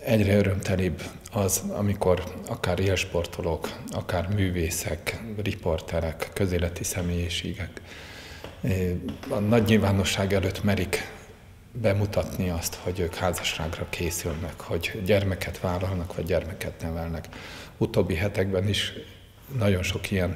Egyre örömtelibb az, amikor akár élsportolók, akár művészek, riporterek, közéleti személyiségek a nagy nyilvánosság előtt merik bemutatni azt, hogy ők házasságra készülnek, hogy gyermeket vállalnak, vagy gyermeket nevelnek. Utóbbi hetekben is nagyon sok ilyen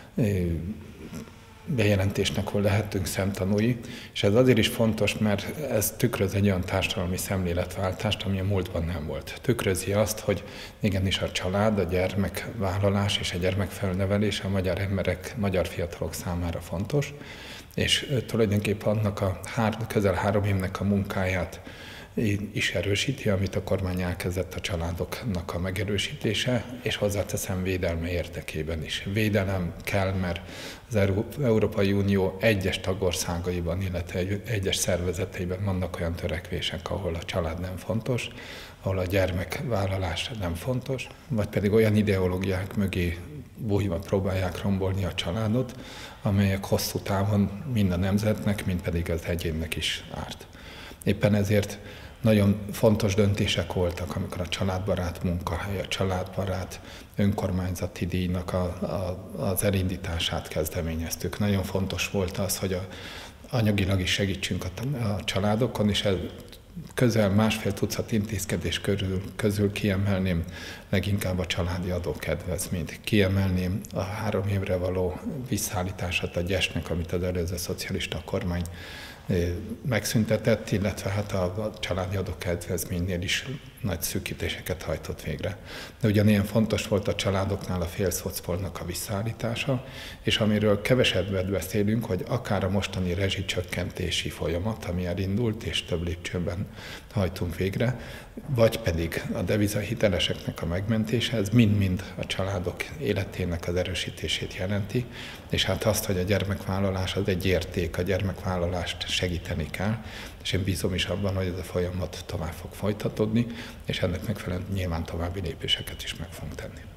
bejelentésnek lehettünk szemtanúi, és ez azért is fontos, mert ez tükröz egy olyan társadalmi szemléletváltást, ami a múltban nem volt. Tükrözi azt, hogy igenis a család, a gyermekvállalás és a gyermekfelnevelés a magyar emberek, magyar fiatalok számára fontos, és tulajdonképpen annak a közel 3 évnek a munkáját is erősíti, amit a kormány elkezdett a családoknak a megerősítése, és hozzáteszem védelme érdekében is. Védelem kell, mert az Európai Unió egyes tagországaiban, illetve egyes szervezeteiben vannak olyan törekvések, ahol a család nem fontos, ahol a gyermekvállalás nem fontos, vagy pedig olyan ideológiák mögé bújva próbálják rombolni a családot, amelyek hosszú távon mind a nemzetnek, mind pedig az egyénnek is árt. Éppen ezért nagyon fontos döntések voltak, amikor a családbarát munkahely, a családbarát önkormányzati díjnak az elindítását kezdeményeztük. Nagyon fontos volt az, hogy anyagilag is segítsünk a családokon, és ez közel 1,5 tucat intézkedés közül kiemelném leginkább a családi adókedvezményt. Kiemelném a 3 évre való visszaállítását a GYES-nek, amit az előző szocialista kormány megszüntetett, illetve hát a családi adókedvezménynél is nagy szűkítéseket hajtott végre. De ugyanilyen fontos volt a családoknál a félszocpolnak a visszaállítása, és amiről kevesebbet beszélünk, hogy akár a mostani rezsicsökkentési folyamat, ami elindult, és több lépcsőben hajtunk végre, vagy pedig a devizahiteleseknek a megmentése, ez mind-mind a családok életének az erősítését jelenti, és hát azt, hogy a gyermekvállalás az egy érték, a gyermekvállalást segíteni kell, és én bízom is abban, hogy ez a folyamat tovább fog folytatódni, és ennek megfelelően nyilván további lépéseket is meg fogunk tenni.